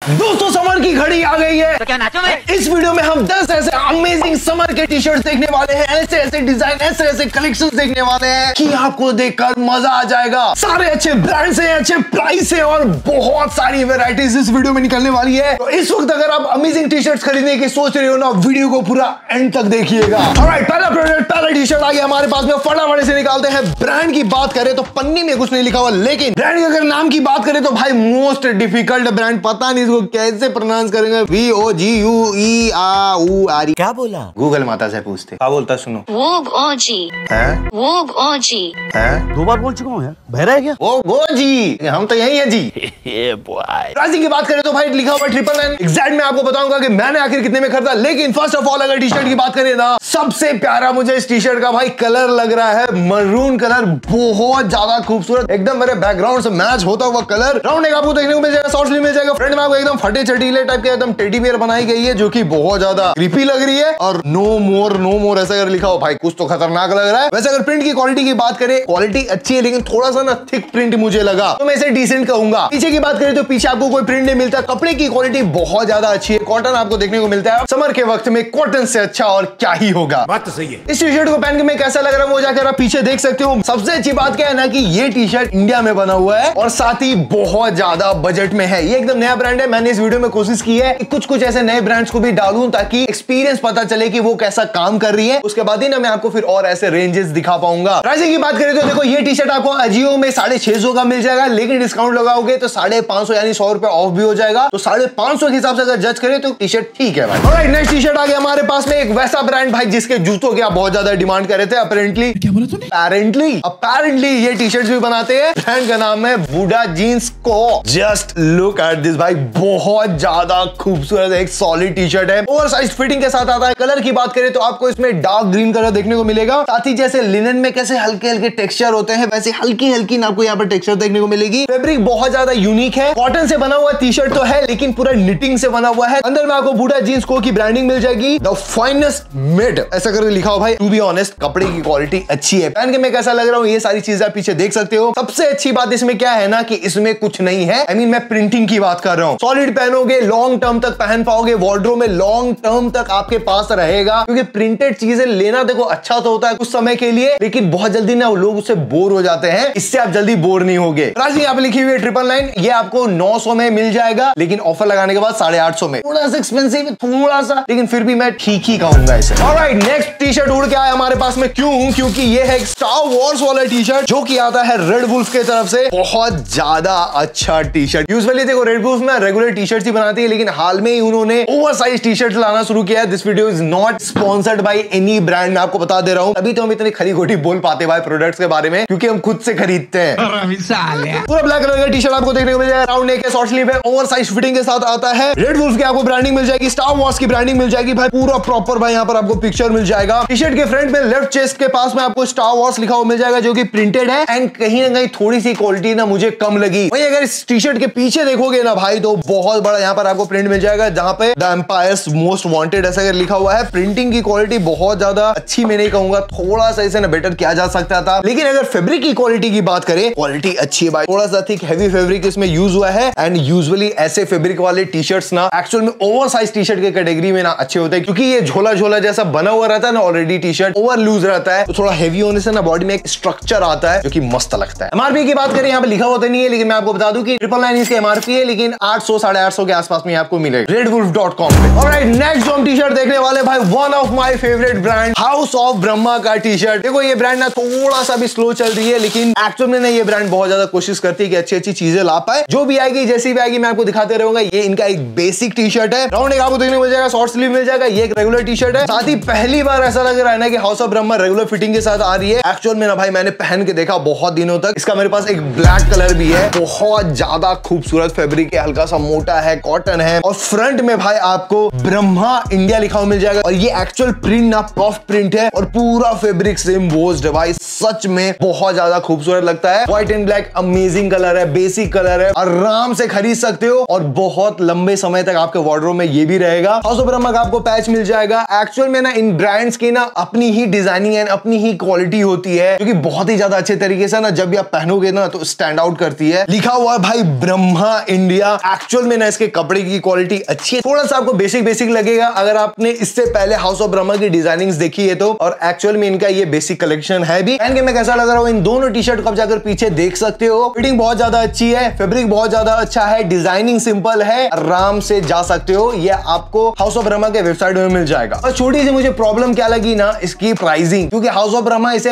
दोस्तों समर की घड़ी आ गई है, तो क्या नाचो मैं? इस वीडियो में हम 10 ऐसे अमेजिंग समर के टी शर्ट देखने वाले हैं, ऐसे ऐसे डिजाइन, ऐसे ऐसे कलेक्शंस देखने वाले हैं कि आपको देखकर मजा आ जाएगा। सारे अच्छे ब्रांड्स हैं, अच्छे प्राइस है और बहुत सारी वैरायटीज इस वीडियो में निकलने वाली है। तो इस वक्त अगर आप अमेजिंग टी शर्ट खरीदने की सोच रहे हो ना, वीडियो को पूरा एंड तक देखिएगा। ऑलराइट, पहला प्रोडक्ट, पहला टी शर्ट आ गया हमारे पास में। फटाफट से निकालते हैं। ब्रांड की बात करें तो पन्नी में कुछ नहीं लिखा हुआ, लेकिन ब्रांड के अगर नाम की बात करें तो भाई मोस्ट डिफिकल्ट ब्रांड, पता नहीं इसको कैसे प्रोनाउंस करेंगे। VOGUERE। क्या बोला? गूगल माता से पूछते। क्या बोलता सुनो? WOGOG है? WOGOG है? 2 बार बोल चुका हूँ यार, बहरा है क्या? वो जी, हम तो यही है जी। प्राइसिंग की बात करें तो भाई लिखा हुआ 999। एग्जैक्ट मैं आपको बताऊंगा कि मैंने आखिर कितने में खरीदा। लेकिन फर्स्ट ऑफ ऑल अगर टी शर्ट की बात करें ना, सबसे प्यारा मुझे इस टी शर्ट का भाई कलर लग रहा है मरून कलर, बहुत ज्यादा खूबसूरत, एकदम मेरे बैकग्राउंड से मैच होता हुआ कलर। राउंड नेक आपको देखने को मिल जाएगा, शॉर्ट स्लीव मिल जाएगा। फ्रंट में आपको एकदम फटे चटीले टाइप के एकदम टेडी बियर बनाई गई है, जो कि बहुत ज्यादा क्रीपी लग रही है। और नो मोर ऐसा अगर लिखा हो भाई, कुछ तो खतरनाक लग रहा है। वैसे अगर प्रिंट की क्वालिटी की बात करें, क्वालिटी अच्छी है, लेकिन थोड़ा सा ना थिक प्रिंट मुझे लगा, तो मैं इसे डिसेंट कहूंगा। पीछे की बात करें तो पीछे आपको कोई प्रिंट नहीं मिलता। कपड़े की क्वालिटी बहुत ज्यादा अच्छी है, कॉटन आपको देखने को मिलता है। समर के वक्त में कॉटन से अच्छा और क्या ही होगा। बात तो सही है। इस टी शर्ट को पहन के मैं कैसा लग रहा है वो जाकर आप पीछे देख सकते हो। सबसे अच्छी बात क्या है ना कि ये टी शर्ट इंडिया में बना हुआ है और साथ ही बहुत ज्यादा बजट में है। ये एकदम नया ब्रांड है। मैंने इस वीडियो में कोशिश की है कि कुछ ऐसे नए ब्रांड्स को भी डालूं ताकि एक्सपीरियंस पता चले कि वो कैसा काम कर रही है। उसके बाद ही ना मैं आपको फिर और ऐसे रेंजेस दिखा पाऊंगा। प्राइसिंग की बात करें तो देखो, ये टी शर्ट आपको अजियो में 650 का मिल जाएगा, लेकिन डिस्काउंट लगाओगे तो 550 यानी 100 रुपए ऑफ भी हो जाएगा। तो 550 के हिसाब से अगर जज करें तो टी शर्ट ठीक है भाई। ऑलराइट, नेक्स्ट टी शर्ट आ गया हमारे पास में। एक वैसा ब्रांड भाई जिसके जूतों की आप बहुत ज्यादा डिमांड कर रहे थे। अपेरेंटली, क्या बोला तूने? अपेरेंटली ये टी शर्ट भी बनाते हैं। ब्रांड का नाम है Buda Jeans Co. Just look at this भाई, बहुत ज्यादा खूबसूरत एक सॉलिड टी शर्ट है। ओवर साइज फिटिंग के साथ आता है। कलर की बात करें तो आपको इसमें डार्क ग्रीन कलर देखने को मिलेगा। साथ ही जैसे लिनन में कैसे हल्के हल्के टेक्सचर होते हैं, वैसे हल्की हल्की आपको यहाँ पर टेक्सचर देखने को मिलेगी। फैब्रिक बहुत ज्यादा यूनिक है। कॉटन से बना हुआ टी शर्ट तो है, लेकिन पूरा निटिंग से बना हुआ है। अंदर में आपको बुडा जीन्स को की ब्रांडिंग मिल जाएगी, द फाइनेस्ट मेड ऐसा करके लिखा हो भाई। टू बी ऑनेस्ट, कपड़े की क्वालिटी अच्छी है। पहन के मैं कैसा लग रहा हूँ ये सारी चीजें आप पीछे देख सकते हो। सबसे अच्छी बात इसमें क्या है ना कि इसमें कुछ नहीं है। I mean, मैं प्रिंटिंग की बात कर रहा हूँ। सॉलिड पहनोगे, लॉन्ग टर्म तक पहन पाओगे, वार्डरोब में लॉन्ग टर्म तक आपके पास रहेगा। क्योंकि प्रिंटेड चीजें लेना देखो अच्छा तो होता है कुछ समय के लिए, लेकिन बहुत जल्दी ना लोग उससे बोर हो जाते हैं। इससे आप जल्दी बोर नहीं होगे। प्राइस यहाँ पे लिखी हुई है 999। ये आपको 900 में मिल जाएगा, लेकिन ऑफर लगाने के बाद 850 में। थोड़ा सा एक्सपेंसिव, थोड़ा सा, लेकिन फिर भी मैं ठीक ही कहूंगा इसे। ऑलराइट, नेक्स्ट टी शर्ट उड़ के आया हमारे पास में। क्यों? क्योंकि ये है एक स्टार वॉर्स वाला टी शर्ट, जो कि आता है रेड वुल्फ के तरफ से। बहुत ज्यादा अच्छा टी शर्ट। यूजुअली देखो रेड वुल्फ में रेगुलर टी शर्ट ही बनाती है, लेकिन हाल में ही उन्होंने ओवर साइज टी शर्ट लाना शुरू किया है। This video is not sponsored by any brand, मैं आपको बता दे रहा हूं। अभी तो हम इतनी खरी खोटी बोल पाते भाई प्रोडक्ट्स के बारे में, क्योंकि हम खुद से खरीदते हैं। पूरा ब्लैक कलर का टी शर्ट आपको देखने को मिल जाएगा। राउंड नेक है, शॉर्ट स्लीव है, ओवर साइज फिटिंग के साथ आता है। रेड वुल्फ की आपको ब्रांडिंग मिल जाएगी, स्टार वॉर्स की ब्रांडिंग मिल जाएगी भाई। पूरा प्रॉपर भाई यहाँ पर आपको पिक्चर मिल जाएगा। टी शर्ट के फ्रंट में लेफ्ट चेस्ट के पास में आपको स्टार वॉर्स लिखा हुआ मिल जाएगा, जो कि प्रिंटेड है। एंड कहीं ना कहीं थोड़ी सी क्वालिटी ना मुझे कम लगी। वही अगर इस टी शर्ट के पीछे देखोगे ना भाई, तो बहुत बड़ा यहाँ पर आपको प्रिंट मिल जाएगा, जहां पे द एम्पायर्स मोस्ट वांटेड ऐसा अगर लिखा हुआ है। प्रिंटिंग की क्वालिटी बहुत ज्यादा अच्छी मैं नहीं कहूंगा, थोड़ा सा इसे ना बेटर किया जा सकता था। लेकिन अगर फैब्रिक की क्वालिटी की बात करें, क्वालिटी अच्छी है भाई। थोड़ा सा थिक हैवी फैब्रिक इसमें यूज हुआ है। एंड यूजुअली ऐसे फैब्रिक वाले टी शर्ट्स ना एक्चुअल में ओवर साइज टी शर्ट के कैटेगरी में ना अच्छे होते हैं, क्योंकि ये झोला झोला जैसा बना हुआ रहता है ना already. T shirt over loose रहता है, तो थोड़ा हैवी होने से ना बॉडी में एक स्ट्रक्चर आता है, जो कि मस्त लगता है। एमआरपी की बात करें, यहाँ पे लिखा होता नहीं है, लेकिन मैं आपको बता दूं कि 999 इसके एमआरपी है, लेकिन 800 850 के आसपास में आपको मिलेगा redwolf.com पे। ऑलराइट, नेक्स्ट हम टी शर्ट देखने वाले भाई, one of my favourite brand House of Brahma का टी शर्ट। देखो ये ब्रांड ना थोड़ा सा भी स्लो चल रही है, लेकिन एक्चुअल में ना ये ब्रांड बहुत ज्यादा कोशिश करती है कि अच्छी अच्छी चीजें ला पाए। जो भी आएगी, जैसी भी आएगी, मैं आपको दिखाते रहूंगा। ये इनका एक बेसिक टी शर्ट है। राउंड नेक आपको देखने को मिल जाएगा, शॉर्ट स्लीव मिल जाएगा। ये एक रेगुलर टी शर्ट है। साथ ही पहली बार ऐसा लग रहा है ना कि House of Brahma regular fitting के साथ आ रही है। एक्चुअल में ना भाई मैंने पहन के देखा बहुत दिनों तक। इसका मेरे पास एक ब्लैक कलर भी है, बहुत ज्यादा खूबसूरत फैब्रिक है, हल्का सा मोटा है, कॉटन है। और फ्रंट में भाई आपको ब्रह्मा इंडिया लिखा हुआ मिल जाएगा। और ये एक्चुअल प्रिंट ना पफ प्रिंट है, और पूरा फैब्रिक से एम्बोस्ड है भाई। सच में बहुत ज्यादा खूबसूरत लगता है। White and black amazing colour है, बेसिक कलर है, आराम से खरीद सकते हो और बहुत लंबे समय तक आपके वार्डरोब में ये भी रहेगा। हाउस ऑफ ब्रह्मा का आपको पैच मिल जाएगा। एक्चुअल में ना इन ब्रांड्स की ना अपनी ही डिजाइनिंग एंड अपनी ही क्वालिटी होती है, क्योंकि बहुत ही ज्यादा अच्छे तरीके से ना जब भी आप पहनोगे ना तो स्टैंड आउट करती है। लिखा हुआ है भाई ब्रह्मा इंडिया। एक्चुअल एक्चुअल में ना इसके कपड़े की क्वालिटी अच्छी है, थोड़ा सा आपको बेसिक लगेगा अगर आपने इससे पहले हाउस ऑफ ब्रह्मा की डिजाइनिंग देखी है तो, और एक्चुअल में इनका ये बेसिक कलेक्शन है भी। पहन के मैं कैसा लग रहा हूँ इन दोनों टी शर्ट को आप जाकर पीछे देख सकते हो। फिटिंग बहुत ज्यादा अच्छी है, फैब्रिक बहुत ज्यादा अच्छा है, डिजाइनिंग सिंपल है, आराम से जा सकते हो। ये आपको हाउस ऑफ ब्रह्मा के वेबसाइट में मिल जाएगा। और छोटी सी मुझे प्रॉब्लम क्या लगी ना, इसकी प्राइसिंग, क्योंकि हाउस ऑफ ब्रह्मा इसे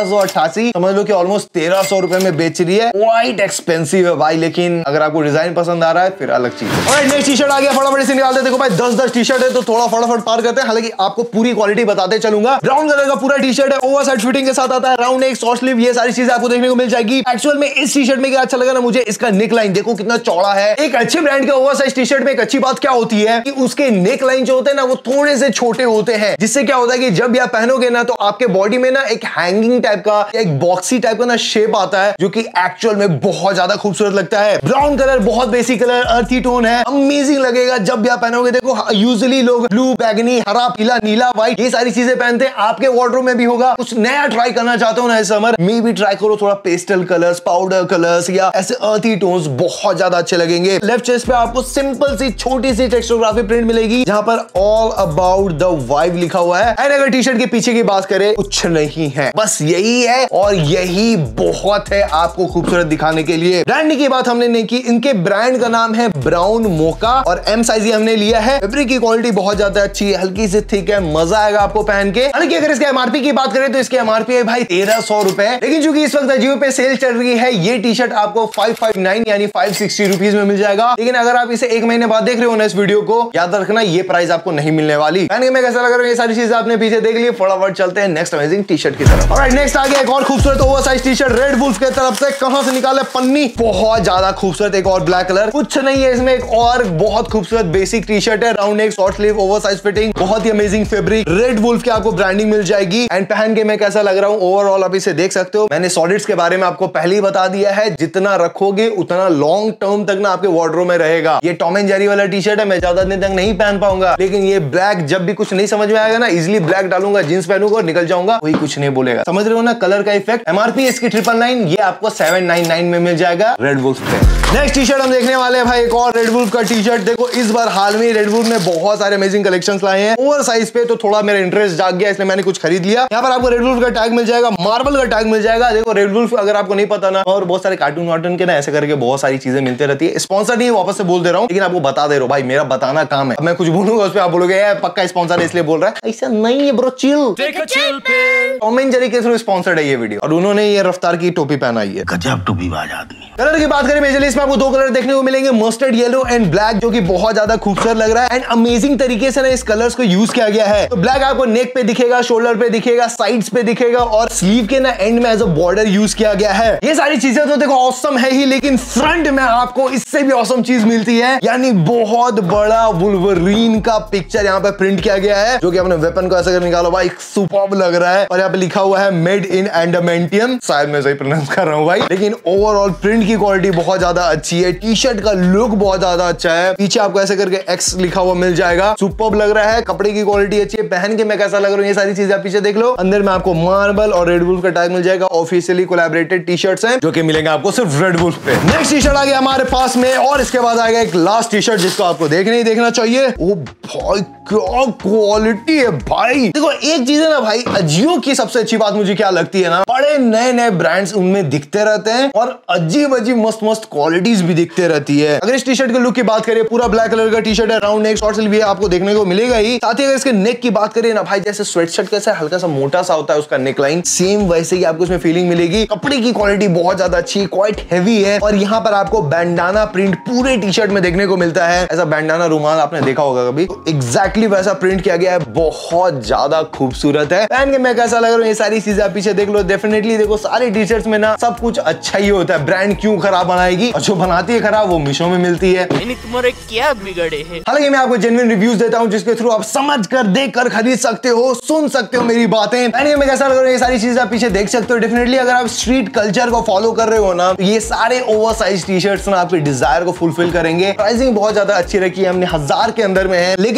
1288 समझ लो कि ऑलमोस्ट 1300 रुपए में बेच रही है। क्वाइट एक्सपेंसिव है भाई, लेकिन अगर आपको डिजाइन पसंद आ रहा है फिर अलग चीज है। नेक्स्ट टी शर्ट आ गया, फटाफट से निकालते। देखो भाई 10 टी शर्ट है तो थोड़ा फटाफट पार करते हैं, हालांकि आपको पूरी क्वालिटी बताते चलूंगा। ब्राउन कलर का पूरा टी शर्ट है, ओवर साइड फिटिंग के साथ आता है, राउंड नेक, शॉर्ट स्लीव, ये सारी चीजें आपको देखने को मिल जाएगी। एक्चुअल में इस टी शर्ट में क्या अच्छा लगा ना मुझे, इसका नेक लाइन देखो कितना चौड़ा है। एक अच्छे ब्रांड के ओवर साइज टी शर्ट में एक अच्छी बात क्या होती है कि उसके नेक लाइन जो होते हैं ना वो थोड़े से छोटे होते हैं, जिससे क्या होता है कि जब आप पहनोगे ना तो आपके बॉडी में ना एक हैंगिंग टाइप का, एक बॉक्सी टाइप का ना शेप आता है, जो कि एक्चुअल में बहुत ज्यादा खूबसूरत लगता है। ब्राउन कलर बहुत बेसिक कलर, अर्थी टोन है, अमेजिंग लगेगा जब भी आप पहनोगे। देखो यूजुअली लोग ब्लू, बैगनी, हरा, पीला, नीला, व्हाइट ये सारी चीजें पहनते हैं, आपके वार्डरोब में भी होगा। कुछ नया ट्राई करना चाहते हो ना इस समर में भी ट्राई करो, थोड़ा पेस्टल कलर्स, पाउडर कलर्स या ऐसे अर्थी टोन्स बहुत ज्यादा अच्छे लगेंगे। लेफ्ट चेस्ट पे आपको सिंपल सी छोटी सी टेक्स्टोग्राफी प्रिंट मिलेगी जहां पर ऑल अबाउट द वाइब लिखा हुआ है। एंड अगर टी शर्ट के पीछे की बात करें कुछ नहीं है, बस यही है और यही बहुत है आपको खूबसूरत दिखाने के लिए। ब्रांड की बात हमने नहीं की, इनके ब्रांड का नाम है ब्राउन मोका और एम साइज हमने लिया है। फैब्रिक की क्वालिटी बहुत ज्यादा अच्छी है, हल्की से थिक है, मजा आएगा आपको पहन के। हालांकि अगर इसके एमआरपी की बात करें तो इसके एमआरपी है भाई 1300 रुपए, लेकिन चूंकि इस वक्त अजियो पे सेल चल रही है, ये टी शर्ट आपको 559 यानी 560 रुपीज में मिल जाएगा। लेकिन अगर आप इसे एक महीने बाद देख रहे हो ना इस वीडियो को, याद रखना ये प्राइस आपको नहीं मिलने वाली। पहन में कैसा लग रहा है ये सारी चीजें आपने पीछे देख ली, फटाफट चलते हैं नेक्स्ट अमेजिंग टी शर्ट की तरफ। ऑलराइट, नेक्स्ट आ गया एक और खूबसूरत over size T shirt Red Wolf की तरफ से। कहां से निकाले पन्नी, बहुत ज्यादा खूबसूरत एक और ब्लैक कलर, कुछ नहीं है इसमें, एक और बहुत खूबसूरत बेसिक टी शर्ट है, round neck, short sleeve, over size fitting, बहुत ही अमेजिंग फैब्रिक, रेड वुल्फ की आपको ब्रांडिंग मिल जाएगी। एंड पहन के मैं कैसा लग रहा हूं ओवरऑल आप इसे देख सकते हो। मैंने सॉलिड्स के बारे में आपको पहले ही बता दिया है, जितना रखोगे उतना लॉन्ग टर्म तक ना आपके वार्डरोब में रहेगा। ये टॉम एंड जेरी वाला टी शर्ट है, मैं ज्यादा दिन तक नहीं पहन पाऊंगा, लेकिन ये ब्लैक जब भी कुछ नहीं समझ में आएगा ना, इजिली ब्लैक डालूंगा, जींस पहनूंगा और निकल जाऊंगा, कोई कुछ नहीं बोलेगा। समझ रहे हो ना कलर का इफेक्ट। एमआरपी इसकी 999, ये आपको 799 में मिल जाएगा रेड वुल्फ पे। नेक्स्ट टी शर्ट हम देखने वाले हैं भाई एक और रेड वुल्फ का टी शर्ट। देखो इस बार हाल में रेड वुल्फ ने बहुत सारे अमेजिंग कलेक्शंस लाए हैं ओवर साइज पे, तो थोड़ा मेरा इंटरेस्ट जाग गया, इसलिए मैंने कुछ खरीद लिया। यहाँ पर आपको रेड वुल्फ का टैग मिल जाएगा, मार्बल का टैग मिल जाएगा। देखो रेड वुल्फ अगर आपको नहीं पता ना, और बहुत सारे कार्टून वार्टून के ना ऐसे करके बहुत सारी चीजें मिलती रहती है। स्पॉन्सर नहीं, वापस से बोल दे रहा हूँ, लेकिन आपको बता दे रहा हूँ भाई, मेरा बताना काम है। अब मैं कुछ बोलूंगा उस पर आप बोलोगे पक्का स्पॉन्सर है इसलिए बोल रहा है, ऐसा नहीं है bro, chill. Tom and Jerry के थ्रू स्पॉन्सर्ड है ये वीडियो, और उन्होंने ये रफ्तार की टोपी पहनाई है, गजब टोपीबाज आदमी। कलर की बात करें मेजरली इसमें आपको दो कलर देखने को मिलेंगे, मस्टर्ड येलो एंड ब्लैक, जो कि बहुत ज्यादा खूबसूरत लग रहा है। एंड अमेजिंग तरीके से ना इस कलर्स को यूज किया गया है। तो ब्लैक आपको नेक पे दिखेगा, शोल्डर पे दिखेगा, साइड्स पे दिखेगा, और स्लीव के ना एंड में एज अ बॉर्डर यूज किया गया है। ये सारी चीजें तो देखो ऑसम है ही, लेकिन फ्रंट में आपको इससे भी ऑसम चीज मिलती है, यानी बहुत बड़ा वुल्वरीन का पिक्चर यहाँ पे प्रिंट किया गया है, जो कि अपने वेपन को ऐसे कर निकालो भाई, सुपर्ब लग रहा है। और यहाँ पे लिखा हुआ है मेड इन एडामेंटियम, शायद मैं सही प्रोनाउंस कर रहा हूँ भाई, लेकिन ओवरऑल प्रिंट की क्वालिटी बहुत ज्यादा अच्छी है। टी शर्ट का लुक बहुत ज्यादा अच्छा है, पीछे आपको ऐसे करके एक्स लिखा हुआ मिल जाएगा, सुपर्ब लग रहा है। कपड़े की क्वालिटी अच्छी है, पहन के मैं कैसा लग रहा हूँ ये सारी चीजें आप पीछे देख लो। अंदर में आपको मार्बल और रेड वुल्फ का टैग मिल जाएगा, ऑफिशियली कोलैबोरेटेड टी शर्ट्स हैं जो कि मिलेंगे आपको सिर्फ रेड वुल्फ पे। नेक्स्ट टी शर्ट आ गया हमारे पास में, और इसके बाद आएगा एक लास्ट टी शर्ट जिसको आपको देखने ही देखना चाहिए। ओ भाई क्या क्वालिटी है भाई। देखो एक चीज है ना भाई, अजियो की सबसे अच्छी बात मुझे क्या लगती है ना, बड़े नए नए ब्रांड्स उनमें दिखते रहते हैं और अजीब अजीब मस्त मस्त क्वालिटीज भी दिखते रहती है। अगर इस टी शर्ट के लुक की बात करें, पूरा ब्लैक कलर का टी शर्ट है, राउंड नेक, शॉर्ट स्लीव भी आपको देखने को मिलेगा ही। साथ ही अगर इसके नेक की बात करें ना भाई, जैसे स्वेट शर्ट कैसा हल्का सा मोटा सा होता है उसका नेक लाइन, सेम वैसे ही आपको इसमें फीलिंग मिलेगी। कपड़े की क्वालिटी बहुत ज्यादा अच्छी, क्वाइट हैवी है, और यहाँ पर आपको बैंडाना प्रिंट पूरे टी शर्ट में देखने को मिलता है। ऐसा बैंडाना रुमाल आपने देखा होगा कभी, तो एग्जैक्टली वैसा प्रिंट किया गया है, बहुत ज्यादा खूबसूरत है। पहन के मैं कैसा लग रहा हूँ ये सारी चीजें आप पीछे देख लो। डेफिनेटली देखो सारी टी शर्ट्स में ना सब कुछ अच्छा ही होता है, ब्रांड क्यों खराब बनाएगी, और जो बनाती है खराब वो मीशो में मिलती है। तुम्हारे क्या बिगड़े हैं। हालांकि मैं आपको जेन्युइन रिव्यूज देता हूं जिसके थ्रू आप समझ कर, देख कर खरीद सकते हो, सुन सकते हो मेरी बातें। पहन के मैं कैसा लग रहा हूँ ये सारी चीजें आप पीछे देख सकते हो। डेफिनेटली अगर आप स्ट्रीट कल्चर को फॉलो कर रहे हो ना, तो ये सारे ओवर साइज टी शर्ट्स ना आपके डिजायर को फुलफिल करेंगे। प्राइसिंग बहुत ज्यादा अच्छी रखी है हमने, 1000 के अंदर में है। लेकिन अगर आपको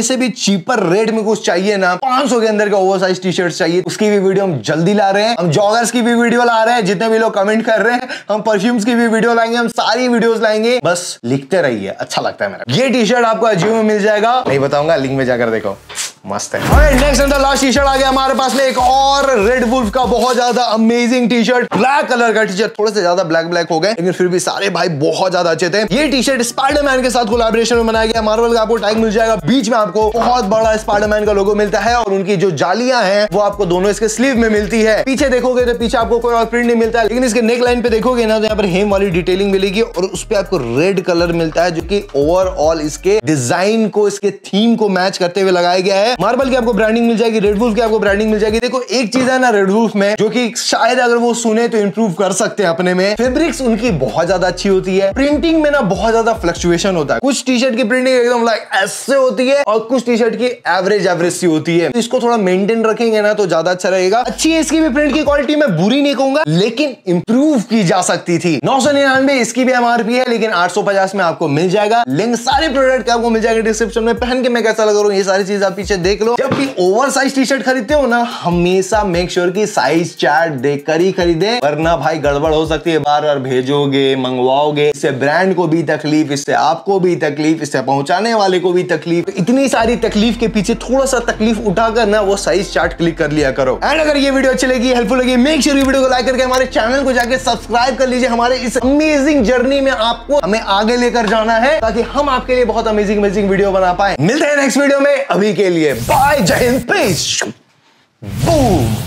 इससे भी चीपर रेट में कुछ चाहिए ना, 500 के अंदर का ओवरसाइज टी शर्ट चाहिए, उसकी भी वीडियो हम जल्दी ला रहे हैं। हम जॉगर्स की भी वीडियो ला रहे हैं, जितने भी लोग कमेंट कर रहे हैं, हम परफ्यूम्स की भी वीडियो लाएंगे, हम सारी वीडियोस लाएंगे, बस लिखते रहिए, अच्छा लगता है मेरा। ये टी शर्ट आपको अजीओ में मिल जाएगा, नहीं बताऊंगा, लिंक में जाकर देखो, मस्त है। Next and the last T shirt आ गया हमारे पास में, एक और रेड वुल्फ का बहुत ज्यादा amazing T shirt, black colour का टी शर्ट, थोड़े से ज्यादा ब्लैक हो गए लेकिन फिर भी सारे भाई बहुत ज्यादा अच्छे थे। ये टी शर्ट स्पाइडरमैन के साथ कोलैबोरेशन में बनाया गया, मार्वल का आपको टैग मिल जाएगा, बीच में आपको बहुत बड़ा स्पाइडरमैन का लोगो मिलता है और उनकी जो जालियां हैं वो आपको दोनों इसके स्लीव में मिलती है। पीछे देखोगे तो पीछे आपको कोई और प्रिंट नहीं मिलता है, लेकिन इसके नेक लाइन पे देखोगे ना तो यहाँ पर हेम वाली डिटेलिंग मिलेगी और उस पे आपको रेड कलर मिलता है, जो कि ओवरऑल इसके डिजाइन को, इसके थीम को मैच करते हुए लगाया गया है। मार्वल की आपको ब्रांडिंग मिल जाएगी, रेड वुल्फ की आपको ब्रांडिंग मिल जाएगी। देखो एक चीज है ना रेड वुल्फ में, जो कि शायद अगर वो सुने तो इंप्रूव कर सकते हैं अपने में, फैब्रिक्स उनकी बहुत ज्यादा अच्छी होती है, प्रिंटिंग में ना बहुत ज्यादा फ्लक्चुएशन होता है, कुछ टी शर्ट की प्रिंटिंग एकदम लाइक ऐसे होती है और कुछ टी शर्ट की एवरेज सी होती है। इसको थोड़ा मेंटेन रखेंगे ना तो ज्यादा अच्छा रहेगा। अच्छी है इसकी भी प्रिंट की क्वालिटी, मैं बुरी नहीं कहूंगा, लेकिन इंप्रूव की जा सकती थी। 999 इसकी भी एमआरपी है, लेकिन 850 में आपको मिल जाएगा। लिंक सारे प्रोडक्ट का आपको मिल जाएगा डिस्क्रिप्शन में। पहन के मैं कैसा लग रहा हूं ये सारी चीज आप पीछे देख लो। जब भी ओवर साइज टी शर्ट खरीदते हो ना, हमेशा मेक श्योर की साइज चार्ट देखकर ही खरीदे, वरना भाई गड़बड़ हो सकती है। बार बार भेजोगे, मंगवाओगे, इससे ब्रांड को भी तकलीफ, इससे आपको भी तकलीफ, इससे पहुंचाने वाले को भी तकलीफ। इतनी सारी तकलीफ के पीछे थोड़ा सा तकलीफ उठाकर ना वो साइज चार्ट क्लिक कर लिया करो। एंड अगर ये वीडियो अच्छी लगी, हेल्पफुल लगी, मेक श्योर वीडियो को लाइक करके हमारे चैनल को जाके सब्सक्राइब कर लीजिए। हमारे इस अमेजिंग जर्नी में आपको हमें आगे लेकर जाना है, ताकि हम आपके लिए बहुत अमेजिंग वीडियो बना पाए। मिलते हैं नेक्स्ट वीडियो में, अभी के लिए बाय, जय हिंद, पीस, बूम।